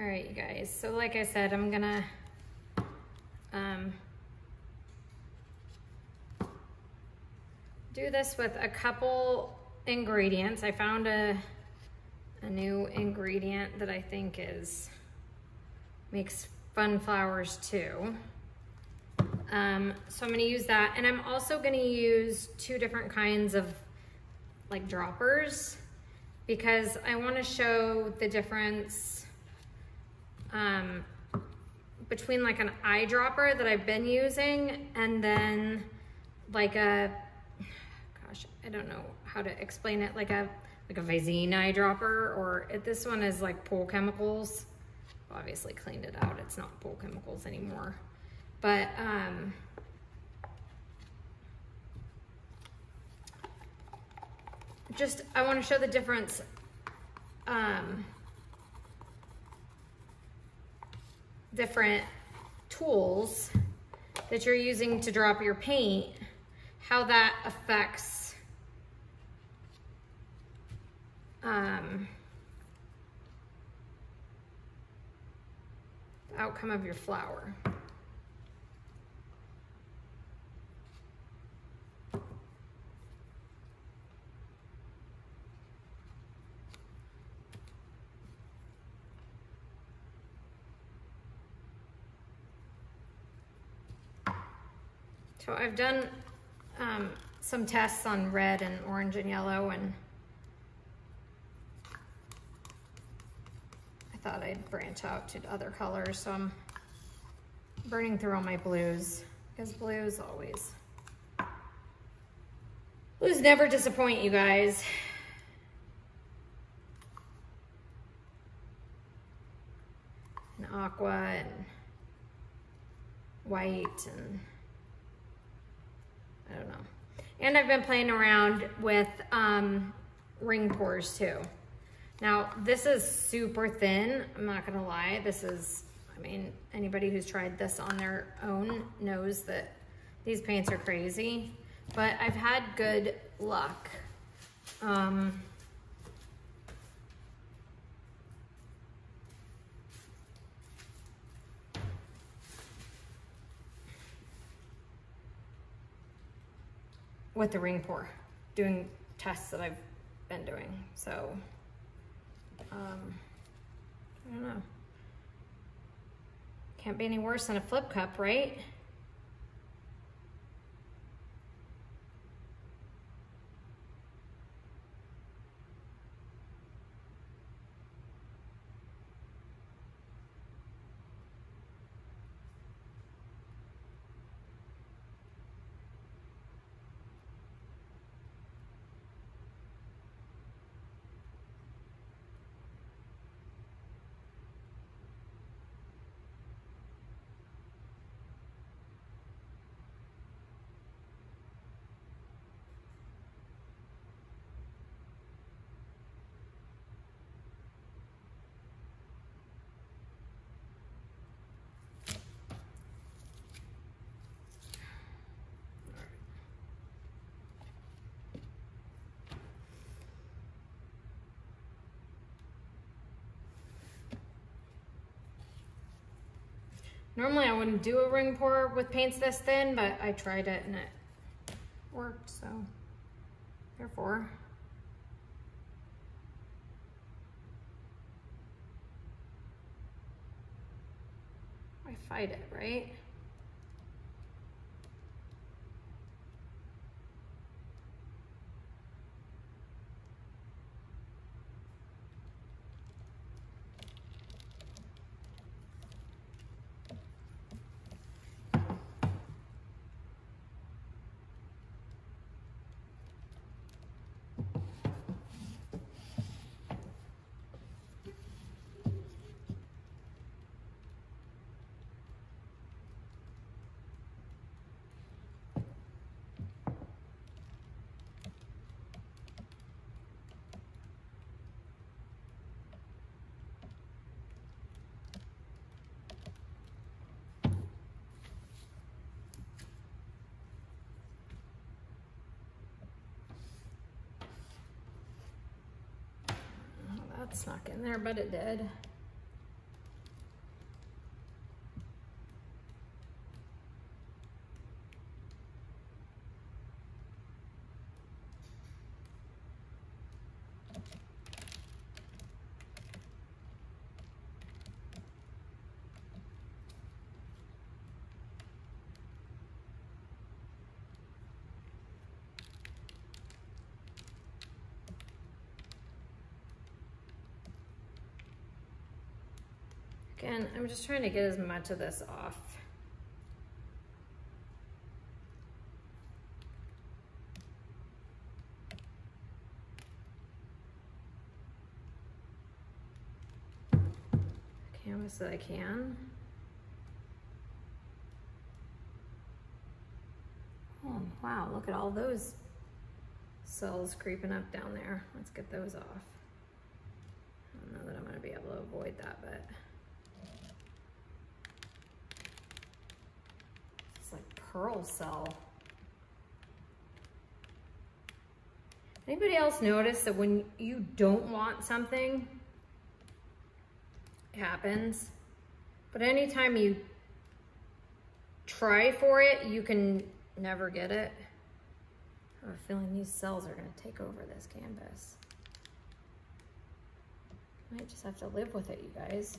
right, you guys. So like I said, I'm gonna do this with a couple ingredients. I found a new ingredient that I think makes fun flowers too. So I'm gonna use that, and I'm also gonna use 2 different kinds of like droppers because I want to show the difference between like an eyedropper that I've been using and then like a, gosh, I don't know how to explain it, like a Visine eyedropper, or this one is like Pool Chemicals. Obviously cleaned it out, it's not Pool Chemicals anymore. But just, I want to show the difference different tools that you're using to drop your paint, how that affects the outcome of your flower. So I've done some tests on red and orange and yellow, and I thought I'd branch out to other colors. So I'm burning through all my blues because blues never disappoint, you guys. And aqua and white and I don't know. And I've been playing around with ring pours too. Now this is super thin, I'm not gonna lie. This is, I mean, anybody who's tried this on their own knows that these paints are crazy, but I've had good luck. With the ring pour, doing tests that I've been doing. So, I don't know. Can't be any worse than a flip cup, right? Normally I wouldn't do a ring pour with paints this thin, but I tried it and it worked, so therefore. I fight it, right? Snuck in there, but it did. Again, I'm just trying to get as much of this off. Canvas that I can. Oh, wow, look at all those cells creeping up down there. Let's get those off. I don't know that I'm gonna be able to avoid that, but it's like pearl cell. Anybody else notice that when you don't want something, it happens? But anytime you try for it, you can never get it. I have a feeling these cells are gonna take over this canvas. I might just have to live with it, you guys.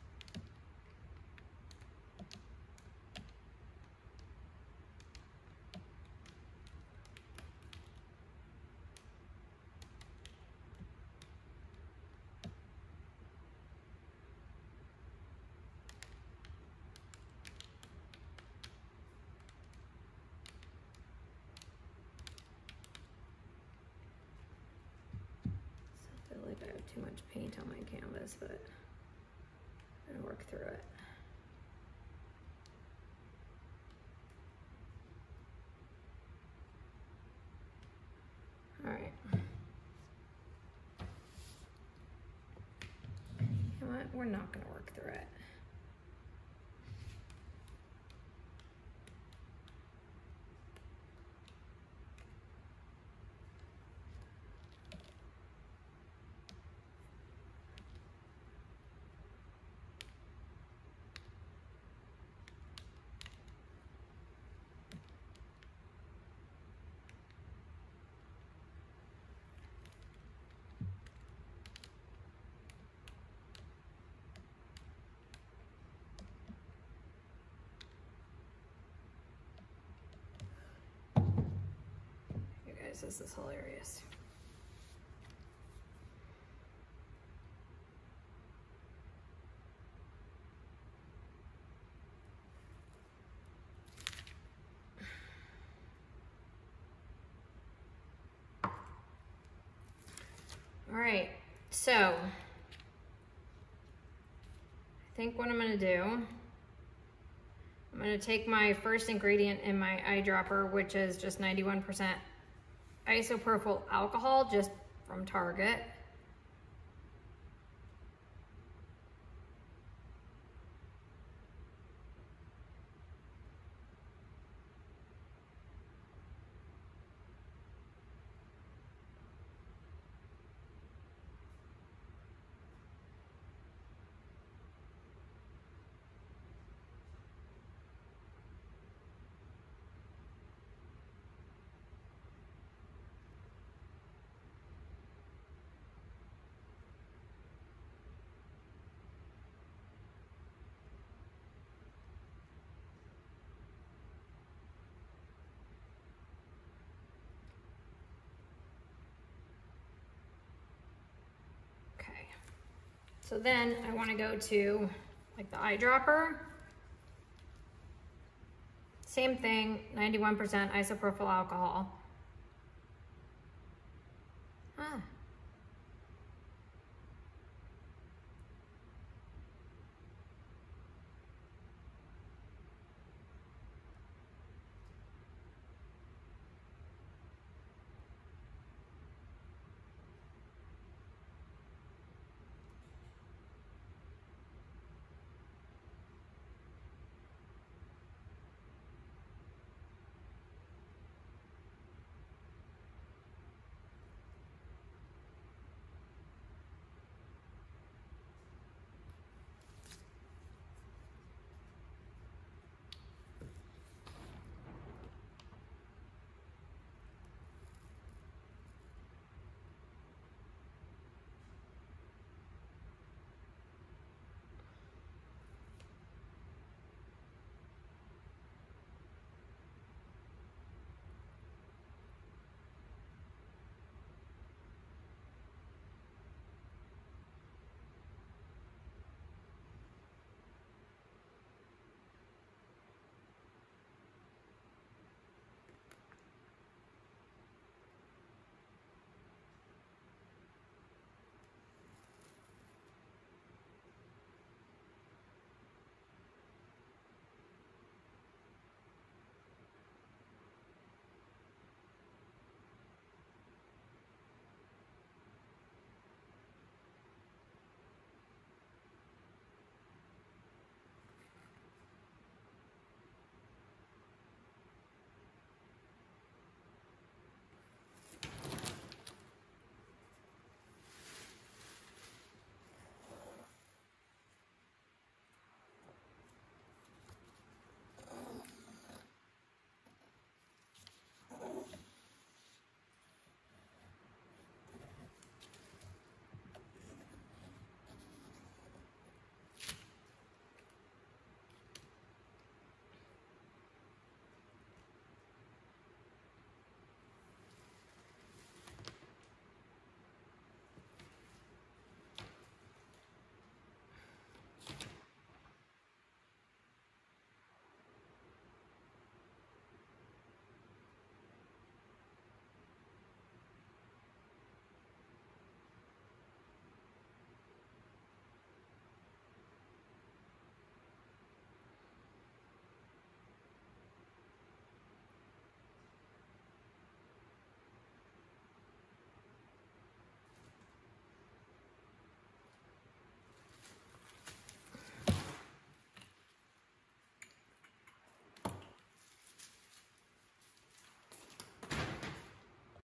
I have too much paint on my canvas, but I'm gonna work through it. All right. You know what? We're not gonna work through it. This is hilarious. All right, so I think what I'm gonna do, I'm gonna take my first ingredient in my eyedropper, which is just 91% isopropyl alcohol, just from Target. So then I want to go to like the eyedropper. Same thing, 91% isopropyl alcohol.